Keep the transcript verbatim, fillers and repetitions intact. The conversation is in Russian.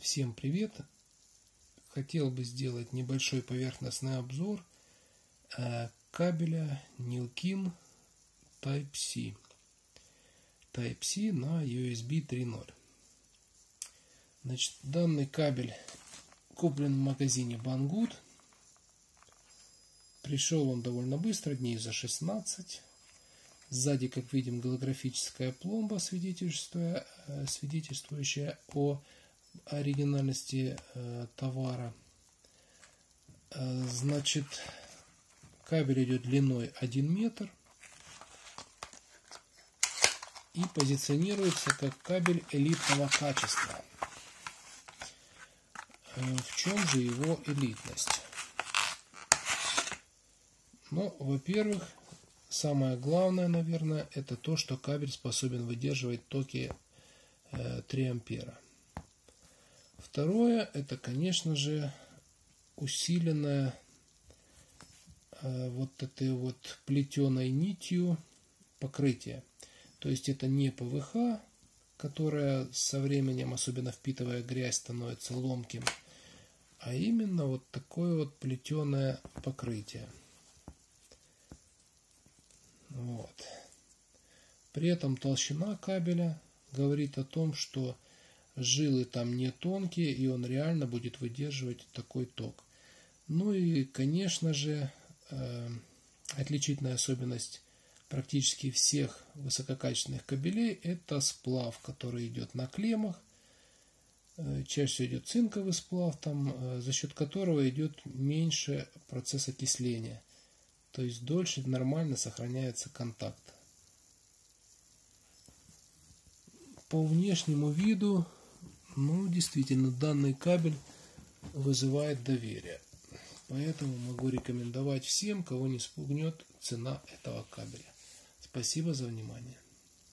Всем привет! Хотел бы сделать небольшой поверхностный обзор кабеля Nilkin Type-C. Type-C на ю эс би три ноль. Значит, данный кабель куплен в магазине Banggood. Пришел он довольно быстро, дней за шестнадцать. Сзади, как видим, голографическая пломба, свидетельствуя, свидетельствующая о оригинальности э, товара. Э, значит, кабель идет длиной один метр и позиционируется как кабель элитного качества. Э, в чем же его элитность? Ну, во-первых, самое главное, наверное, это то, что кабель способен выдерживать токи э, три ампера. Второе, это, конечно же, усиленное э, вот этой вот плетеной нитью покрытие. То есть это не пэ вэ ха, которое со временем, особенно впитывая грязь, становится ломким, а именно вот такое вот плетеное покрытие. Вот. При этом толщина кабеля говорит о том, что жилы там не тонкие, и он реально будет выдерживать такой ток. Ну и, конечно же, э, отличительная особенность практически всех высококачественных кабелей — это сплав, который идет на клеммах. Э, чаще всего идет цинковый сплав, там, э, за счет которого идет меньше процесс окисления. То есть дольше нормально сохраняется контакт. По внешнему виду, ну, действительно, данный кабель вызывает доверие. Поэтому могу рекомендовать всем, кого не спугнет цена этого кабеля. Спасибо за внимание.